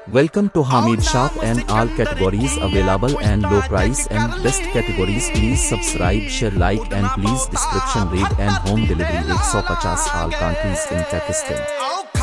Welcome to Hamid Shop and all categories available and low price and best categories. Please subscribe, share, like and please description read and home delivery 150 all countries in Pakistan.